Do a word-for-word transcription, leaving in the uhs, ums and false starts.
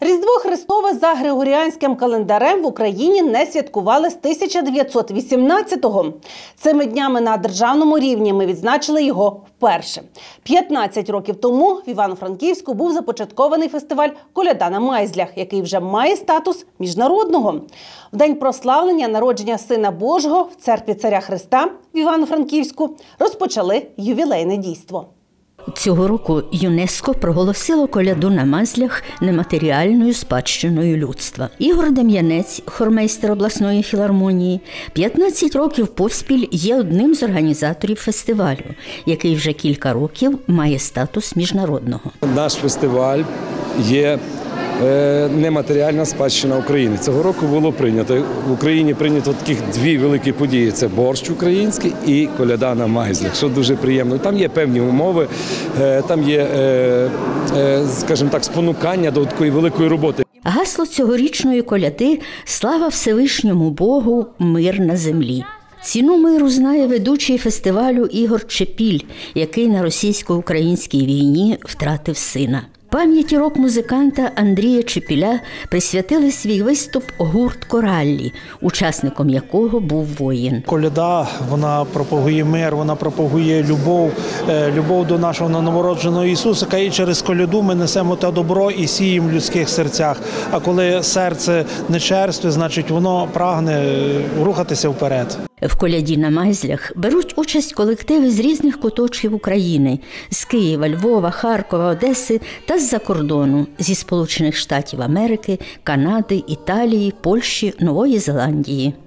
Різдво Христове за Григоріанським календарем в Україні не святкували з тисяча дев'ятсот вісімнадцятого. Цими днями на державному рівні ми відзначили його вперше. п'ятнадцять років тому в Івано-Франківську був започаткований фестиваль «Коляда на Майзлях», який вже має статус міжнародного. В день прославлення народження Сина Божого в церкві Царя Христа в Івано-Франківську розпочали ювілейне дійство. Цього року ЮНЕСКО проголосило коляду на Майзлях нематеріальною спадщиною людства. Ігор Дем'янець, хормейстер обласної філармонії, п'ятнадцять років поспіль є одним з організаторів фестивалю, який вже кілька років має статус міжнародного. Наш фестиваль є нематеріальна спадщина України. Цього року було прийнято. В Україні прийнято таких дві великі події. Це борщ український і коляда на Майзлях, що дуже приємно. Там є певні умови, там є, скажімо так, спонукання до такої великої роботи. Гасло цьогорічної коляди – «Слава Всевишньому Богу, мир на землі». Ціну миру знає ведучий фестивалю Ігор Чепіль, який на російсько-українській війні втратив сина. Пам'яті рок-музиканта Андрія Чепіля присвятили свій виступ гурт «Кораллі», учасником якого був воїн. Коляда, вона пропагує мир, вона пропагує любов, любов до нашого новонародженого Ісусика. І через коляду ми несемо те добро і сіємо в людських серцях. А коли серце не черстве, значить воно прагне рухатися вперед. В коляді на Майзлях беруть участь колективи з різних куточків України – з Києва, Львова, Харкова, Одеси та з-за кордону – зі Сполучених Штатів Америки, Канади, Італії, Польщі, Нової Зеландії.